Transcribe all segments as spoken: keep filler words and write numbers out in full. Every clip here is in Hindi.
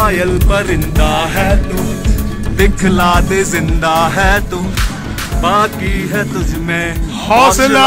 घायल परिंदा है तू, दिखला दे जिंदा है तू, बाकी है तुझ में हौसला।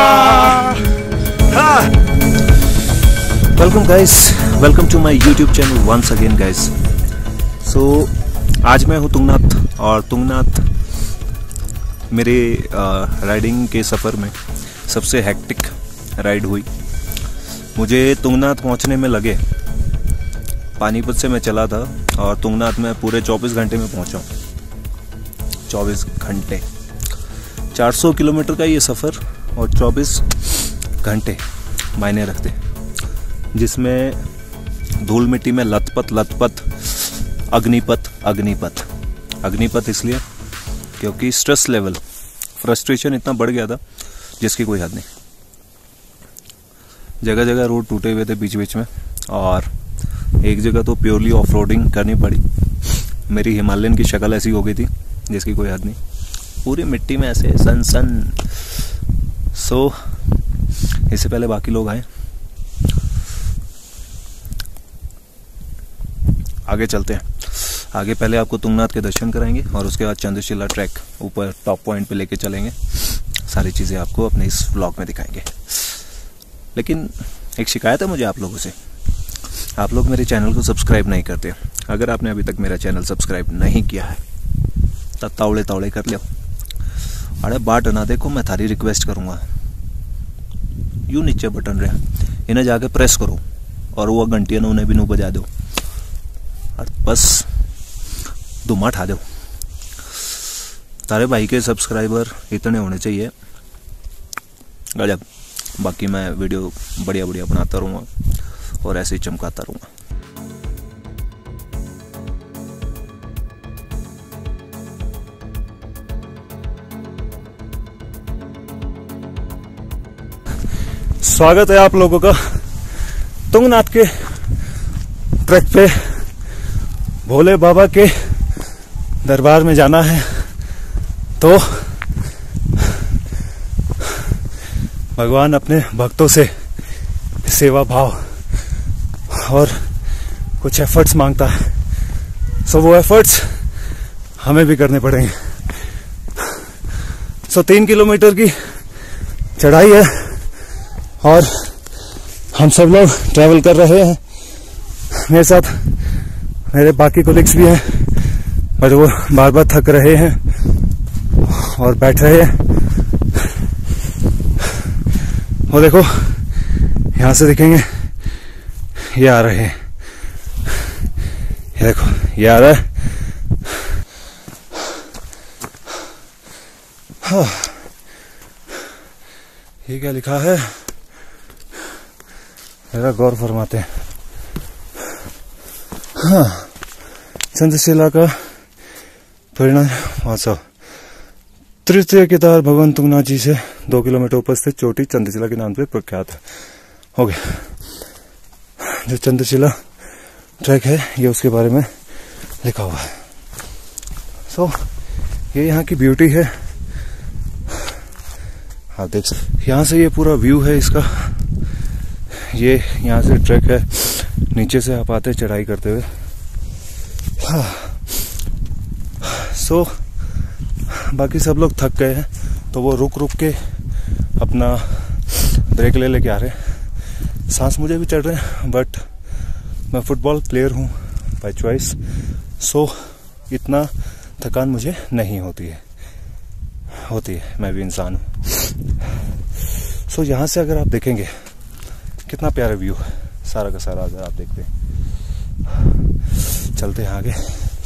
Welcome guys, welcome to my YouTube channel once again guys. So आज मैं हूँ तुंगनाथ, और तुंगनाथ मेरे राइडिंग के सफ़र में सबसे हेक्टिक राइड हुई। मुझे तुंगनाथ पहुँचने में लगे, पानीपत से मैं चला था और तुंगनाथ में पूरे चौबीस घंटे में पहुँचा हूँ। चौबीस घंटे, चार सौ किलोमीटर का ये सफ़र और चौबीस घंटे मायने रखते, जिसमें धूल मिट्टी में लथपथ लथपथ अग्निपथ अग्निपथ अग्निपथ इसलिए क्योंकि स्ट्रेस लेवल, फ्रस्ट्रेशन इतना बढ़ गया था जिसकी कोई हद नहीं। जगह जगह रोड टूटे हुए थे बीच बीच में, और एक जगह तो प्योरली ऑफ रोडिंग करनी पड़ी। मेरी हिमालयन की शक्ल ऐसी हो गई थी जिसकी कोई हद नहीं, पूरी मिट्टी में ऐसे सन सन। सो इससे पहले बाकी लोग आए, आगे चलते हैं। आगे पहले आपको तुंगनाथ के दर्शन कराएंगे और उसके बाद चंद्रशिला ट्रैक ऊपर टॉप पॉइंट पे लेके चलेंगे। सारी चीज़ें आपको अपने इस व्लॉग में दिखाएंगे। लेकिन एक शिकायत है मुझे आप लोगों से, आप लोग मेरे चैनल को सब्सक्राइब नहीं करते। अगर आपने अभी तक मेरा चैनल सब्सक्राइब नहीं किया है तब तावड़े तावड़े कर लियो। अरे बाट ना देखो, मैं थारी रिक्वेस्ट करूँगा, यू नीचे बटन रहे इन्हें जाके प्रेस करो और वो घंटियाँ उन्हें भी नू बजा दो और बस धुमा ठा दो। तारे भाई के सब्सक्राइबर इतने होने चाहिए गजब। बाकी मैं वीडियो बढ़िया बढ़िया बनाता रहूँगा और ऐसे ही चमकाता रहूँगा। स्वागत है आप लोगों का तुंगनाथ के ट्रैक पे। भोले बाबा के दरबार में जाना है तो भगवान अपने भक्तों से सेवा भाव और कुछ एफर्ट्स मांगता है। सो वो एफर्ट्स हमें भी करने पड़ेंगे। सो तीन किलोमीटर की चढ़ाई है और हम सब लोग ट्रैवल कर रहे हैं। मेरे साथ मेरे बाकी कोलिग्स भी हैं, बट वो बार बार थक रहे हैं और बैठ रहे हैं। वो देखो यहाँ से दिखेंगे, ये आ रहे हैं, ये देखो ये आ रहा है। हाँ, ये क्या लिखा है मेरा गौर फरमाते हैं। हाँ, चंद्रशिला का परिणाम महोत्सव। तृतीय केदार भगवान तुंगनाथ जी से दो किलोमीटर ऊपर स्थित चोटी चंद्रशिला के नाम से प्रख्यात है। हो गया, जो चंद्रशिला ट्रैक है ये उसके बारे में लिखा हुआ है। सो so, ये यहाँ की ब्यूटी है, आप देख सकते। यहाँ से ये पूरा व्यू है इसका। ये यहाँ से ट्रैक है, नीचे से आप आते चढ़ाई करते हुए। हाँ, सो बाकी सब लोग थक गए हैं तो वो रुक रुक के अपना ब्रेक ले लेके आ रहे हैं। सांस मुझे भी चढ़ रहे हैं, बट मैं फुटबॉल प्लेयर हूँ बाय चॉइस, सो इतना थकान मुझे नहीं होती है होती है मैं भी इंसान हूँ। सो यहाँ से अगर आप देखेंगे कितना प्यारा व्यू है सारा का सारा, अगर आप देखते हैं। चलते हैं आगे।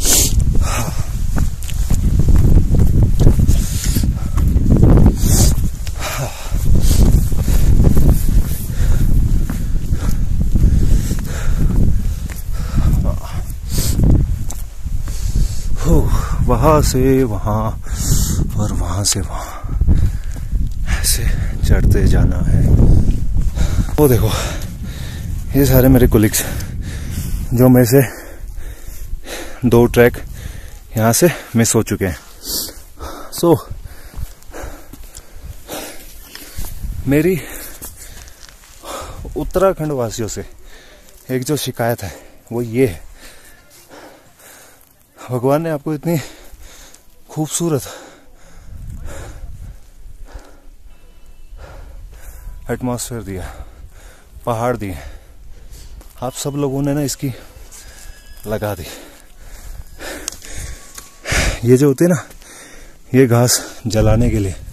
वहां से वहां और वहां से वहां ऐसे चढ़ते जाना है। वो देखो ये सारे मेरे कोलिग्स जो में से दो ट्रैक यहाँ से मिस हो चुके हैं। सो so, मेरी उत्तराखंड वासियों से एक जो शिकायत है वो ये है भगवान ने आपको इतनी खूबसूरत एटमॉस्फेयर दिया, पहाड़ दिए, आप सब लोगों ने ना इसकी लगा दी। ये जो होते ना, ये घास जलाने के लिए,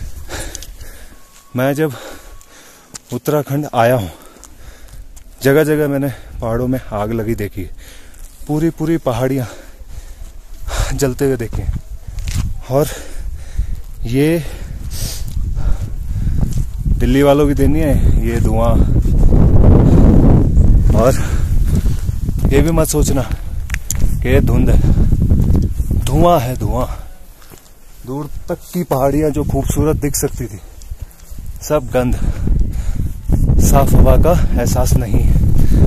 मैं जब उत्तराखंड आया हूँ, जगह जगह मैंने पहाड़ों में आग लगी देखी, पूरी पूरी पहाड़ियाँ जलते हुए देखे। और ये दिल्ली वालों की देन नहीं है ये धुआं। और ये भी मत सोचना कि ये धुंध है, धुआं है, धुआं। दूर तक की पहाड़ियां जो खूबसूरत दिख सकती थी, सब गंध, साफ हवा का एहसास नहीं है।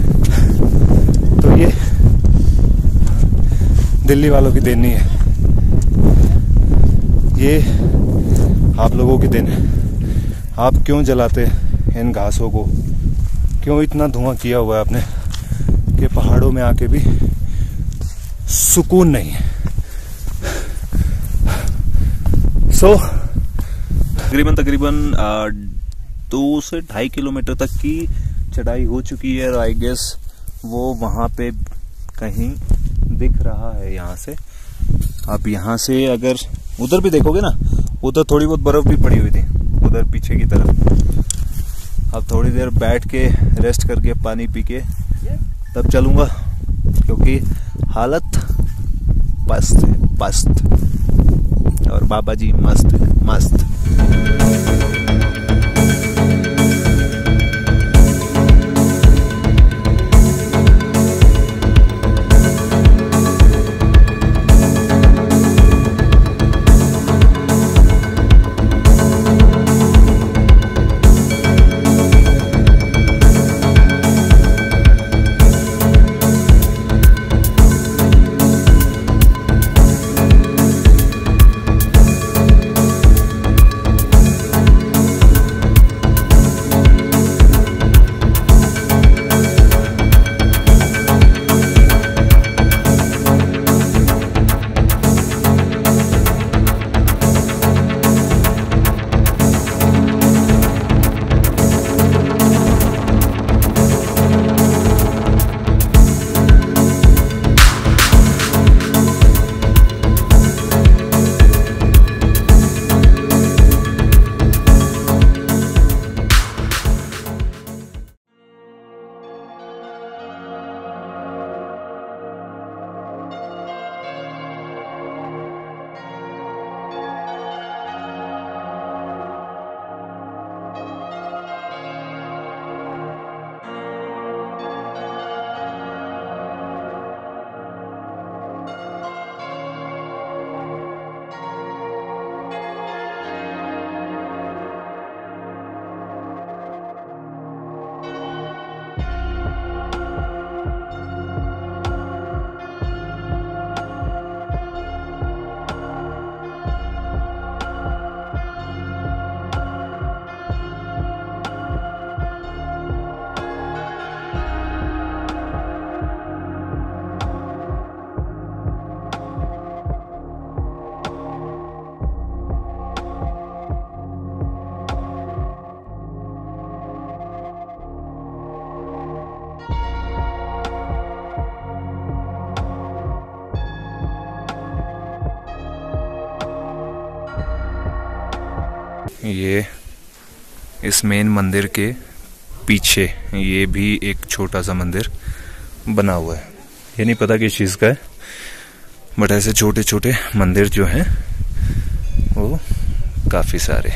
तो ये दिल्ली वालों की देन नहीं है, ये आप लोगों की देन है। आप क्यों जलाते इन घासों को, क्यों इतना धुआं किया हुआ है आपने कि पहाड़ों में आके भी सुकून नहीं है। सो so, तकरीबन तकरीबन दो से ढाई किलोमीटर तक की चढ़ाई हो चुकी है। आई गेस वो वहां पे कहीं दिख रहा है यहाँ से। आप यहाँ से अगर उधर भी देखोगे ना, उधर थोड़ी बहुत बर्फ भी पड़ी हुई थी, उधर पीछे की तरफ। अब थोड़ी देर बैठ के रेस्ट करके पानी पी के तब चलूंगा, क्योंकि हालत पस्त है, पस्त। और बाबा जी मस्त है, मस्त। ये इस मेन मंदिर के पीछे ये भी एक छोटा सा मंदिर बना हुआ है। ये नहीं पता किस चीज़ का है, बट ऐसे छोटे छोटे मंदिर जो हैं वो काफ़ी सारे।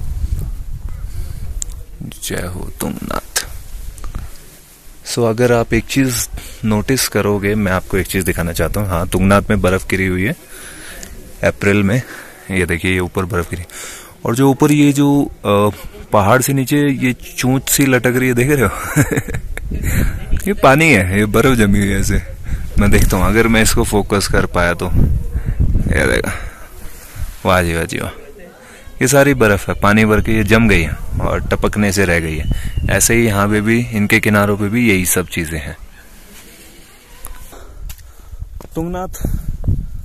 जय हो तुंगनाथ। सो so, अगर आप एक चीज़ नोटिस करोगे, मैं आपको एक चीज़ दिखाना चाहता हूँ। हाँ, तुंगनाथ में बर्फ़ गिरी हुई है अप्रैल में। ये देखिए, ये ऊपर बर्फ़ गिरी, और जो ऊपर ये जो पहाड़ से नीचे ये चूंच सी लटक रही है, देख रहे हो? ये पानी है, ये बर्फ जमी हुई है ऐसे। मैं देखता हूँ अगर मैं इसको फोकस कर पाया तो। ये देखा, वाह जी वाह जी वाह। ये सारी बर्फ है, पानी भर के ये जम गई है और टपकने से रह गई है। ऐसे ही यहाँ पे भी, इनके किनारों पे भी यही सब चीजें हैं। तुंगनाथ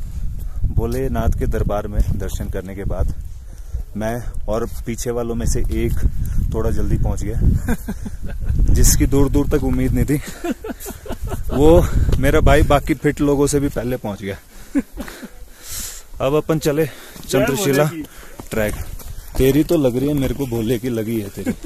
भोलेनाथ के दरबार में दर्शन करने के बाद मैं और पीछे वालों में से एक थोड़ा जल्दी पहुंच गया, जिसकी दूर दूर तक उम्मीद नहीं थी। वो मेरा भाई बाकी फिट लोगों से भी पहले पहुंच गया। अब अपन चले चंद्रशिला ट्रैक। तेरी तो लग रही है, मेरे को भोले की लगी है तेरी।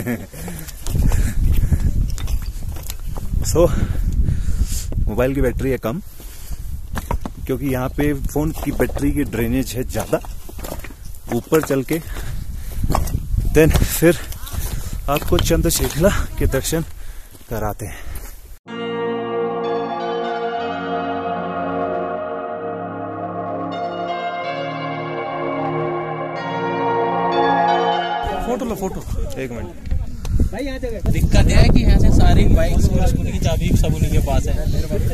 सो so, मोबाइल की बैटरी है कम, क्योंकि यहाँ पे फोन की बैटरी की ड्रेनेज है ज्यादा। ऊपर चल के देन फिर आपको चंद्रशिला के दर्शन कराते हैं। फोटो लो फोटो। एक मिनट। दिक्कत है कि यहाँ से सारी बाइक स्कूटी की चाबी सब उन्हीं के पास है।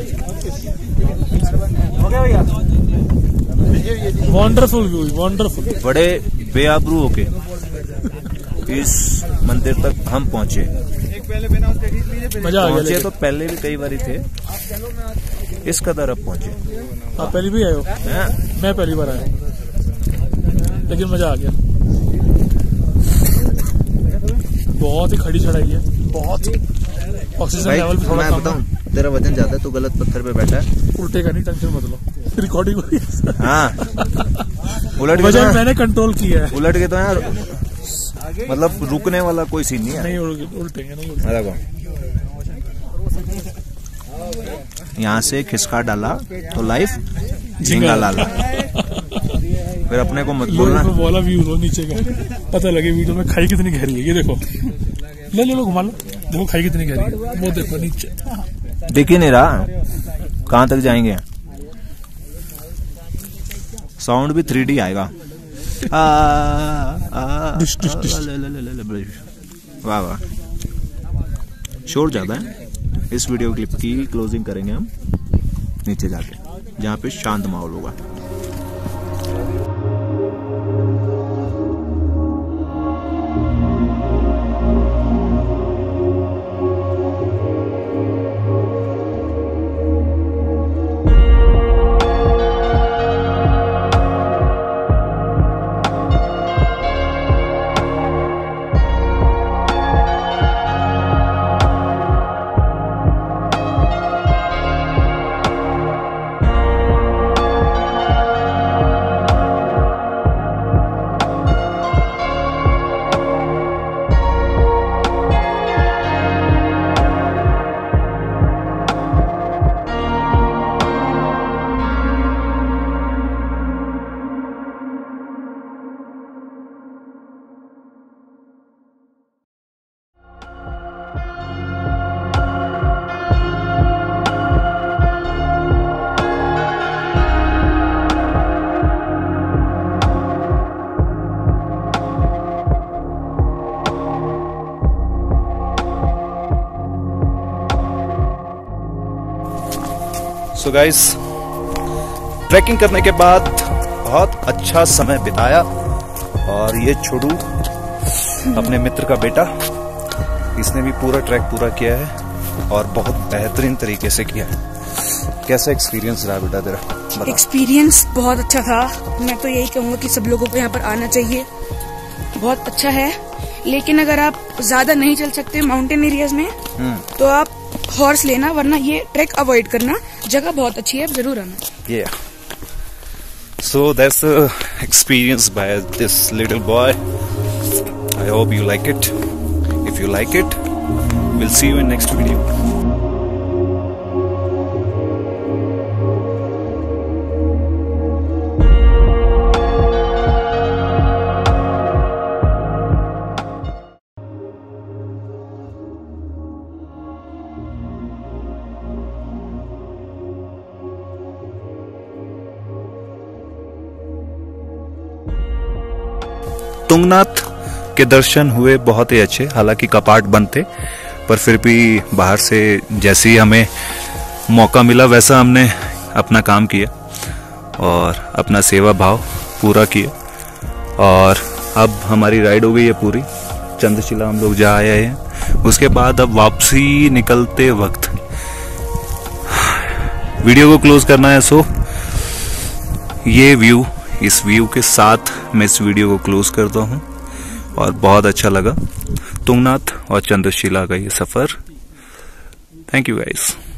Wonderful view, wonderful. बड़े बेआबरू होके इस मंदिर तक हम पहुंचे। मजा आ गया। पहुंचे तो पहले भी कई बार थे, इस कदर अब पहुंचे। आप पहली भी आए हो? मैं पहली बार आया, लेकिन मजा आ गया। बहुत ही खड़ी चढ़ाई है, बहुत ऑक्सीजन लेवल भी थोड़ा कम है। तेरा वजन ज्यादा है, तो गलत पत्थर पे बैठा है। उल्टेगा नहीं, टेंशन मत लो, रिकॉर्डिंग हो रही है। हाँ, उलट के वजन मैंने कंट्रोल किया है। उलट के तो यार मतलब रुकने वाला कोई सीन नहीं है। नहीं उल्टेंगे, नहीं उल्टेंगे। यहाँ से खिसका डाला तो लाइफ झिंगा लाला। फिर अपने को मत बोलना। बोला व्यू लो नीचे का, पता लगे वीडियो में खाई कितनी गहरी है। ये देखो, ले ले लो, घुमा लो, देखो खाई कितनी गहरी है। वो देखो नीचे, दिख ही नहीं रहा कहाँ तक जाएंगे। साउंड भी थ्री डी आएगा। आ, आ, डिश, डिश, डिश। वाह वाह, शोर ज्यादा है। इस वीडियो क्लिप की क्लोजिंग करेंगे हम नीचे जाके, जहाँ पे शांत माहौल होगा। सो गाइस, ट्रैकिंग करने के बाद बहुत अच्छा समय बिताया। और ये छोड़ू अपने मित्र का बेटा, इसने भी पूरा ट्रैक पूरा किया है और बहुत बेहतरीन तरीके से किया है। कैसा एक्सपीरियंस रहा बेटा तेरा? एक्सपीरियंस बहुत अच्छा था। मैं तो यही कहूँगा कि सब लोगों को यहाँ पर आना चाहिए, बहुत अच्छा है। लेकिन अगर आप ज्यादा नहीं चल सकते माउंटेन एरियाज में, तो आप हॉर्स लेना, वरना ये ट्रैक अवॉइड करना। जगह बहुत अच्छी है, जरूर आना। Yeah. So that's the experience by this little boy. I hope you like it. If you like it, we'll see you in next video. Tungnath के दर्शन हुए बहुत ही अच्छे। हालांकि कपाट बंद थे, पर फिर भी बाहर से जैसे ही हमें मौका मिला वैसा हमने अपना काम किया और अपना सेवा भाव पूरा किया। और अब हमारी राइड हो गई है पूरी। चंद्रशिला हम लोग जा आए हैं। उसके बाद अब वापसी निकलते वक्त वीडियो को क्लोज करना है। सो ये व्यू, इस व्यू के साथ मैं इस वीडियो को क्लोज करता हूँ। और बहुत अच्छा लगा तुंगनाथ और चंद्रशिला का ये सफर। Thank you guys.